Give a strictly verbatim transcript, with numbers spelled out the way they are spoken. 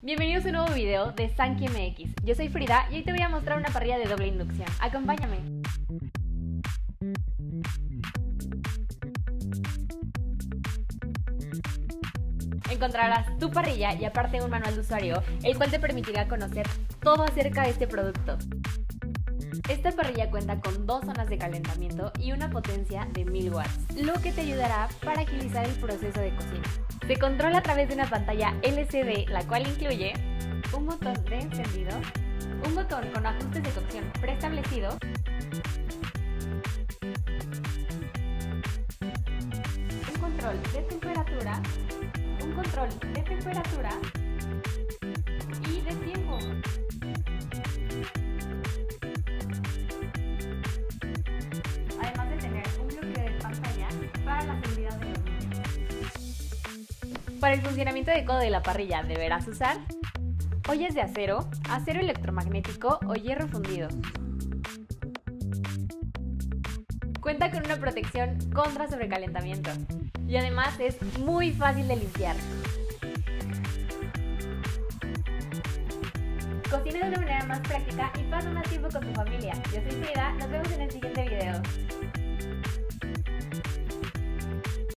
Bienvenidos a un nuevo video de Sanki M X. Yo soy Frida y hoy te voy a mostrar una parrilla de doble inducción. Acompáñame. Encontrarás tu parrilla y aparte un manual de usuario, el cual te permitirá conocer todo acerca de este producto. Esta parrilla cuenta con dos zonas de calentamiento y una potencia de mil watts, lo que te ayudará para agilizar el proceso de cocina. Se controla a través de una pantalla L C D, la cual incluye un botón de encendido, un botón con ajustes de cocción preestablecido, un control de temperatura, un control de temperatura y de tiempo. Además de tener un bloqueo de pantalla para la seguridad de los niños. Para el funcionamiento adecuado de la parrilla deberás usar ollas de acero, acero electromagnético o hierro fundido. Cuenta con una protección contra sobrecalentamiento y además es muy fácil de limpiar. Cocina de una manera más práctica y pasa más tiempo con tu familia. Yo soy Frida, nos vemos en el siguiente video.